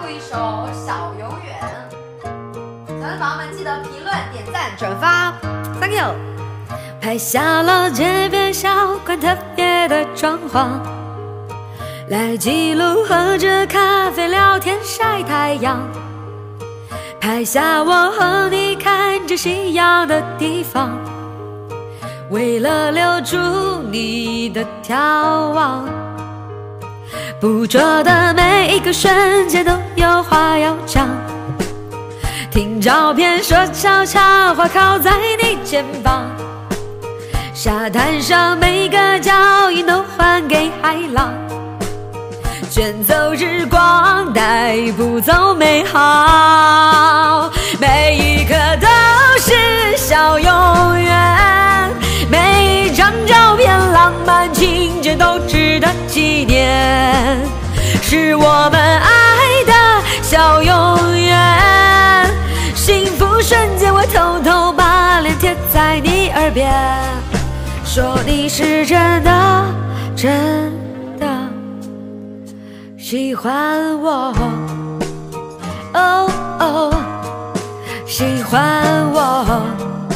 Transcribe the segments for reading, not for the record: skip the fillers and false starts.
录一首《小永远》。喜欢的宝宝们记得评论、点赞、转发 ，Thank you。拍下了街边小馆特别的装潢，来记录喝着咖啡聊天晒太阳。拍下我和你看着夕阳的地方，为了留住你的眺望。捕捉的每一个瞬间都有话要讲，听照片说悄悄话靠在你肩膀，沙滩上每个脚印都还给海浪，卷走日光带不走美好，每一刻都是小永远，每一张照片浪漫情节都值得纪念，是我们爱的小永远。幸福瞬间我偷偷把脸贴在你耳边，说你是真的真的喜欢我，哦哦，喜欢我。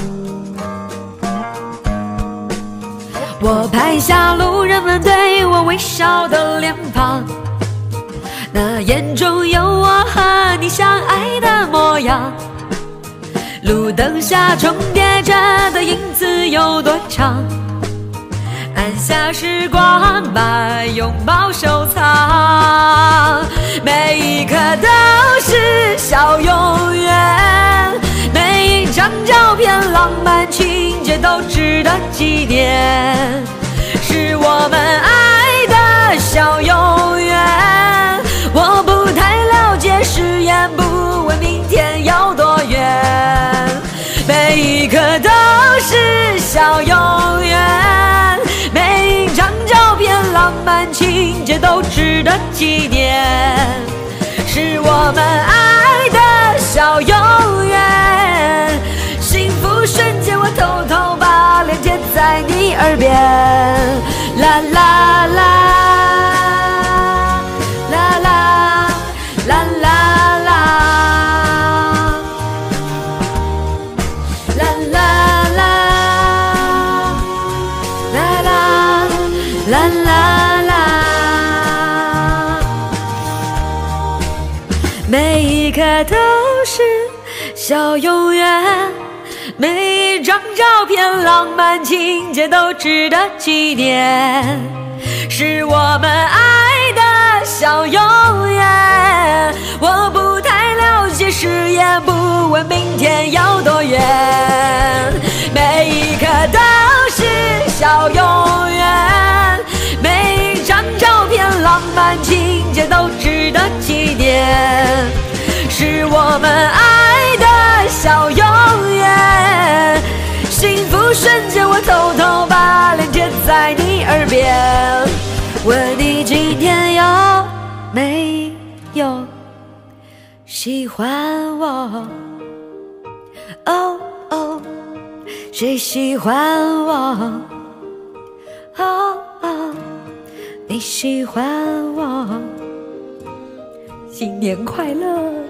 我拍下路人们对我微笑的脸庞，那眼中有我和你相爱的模样。路灯下重叠着的影子有多长？按下时光，把拥抱收藏，每一刻都是小永远，每一张照片浪漫情节都值得纪念，是我们爱的小永远。我不太了解，誓言不问明天有多远，每一刻都是小永远，每一张照片浪漫情节都值得纪念，是我们爱的小永远。幸福瞬间我偷偷把脸贴在你耳边，啦啦啦啦啦啦啦啦啦啦啦啦啦，每一刻都是小永远，每一张照片浪漫情节都值得纪念，是我们爱的小永远。我不太了解，誓言不问明天有多远，每一刻都是小永远，每一张照片浪漫情节都值得纪念，是我们爱的小永远。幸福瞬间我偷偷把脸贴在你耳边，问你今天有没有喜欢我，哦哦，谁喜欢我，哦哦，你喜欢我，新年快乐。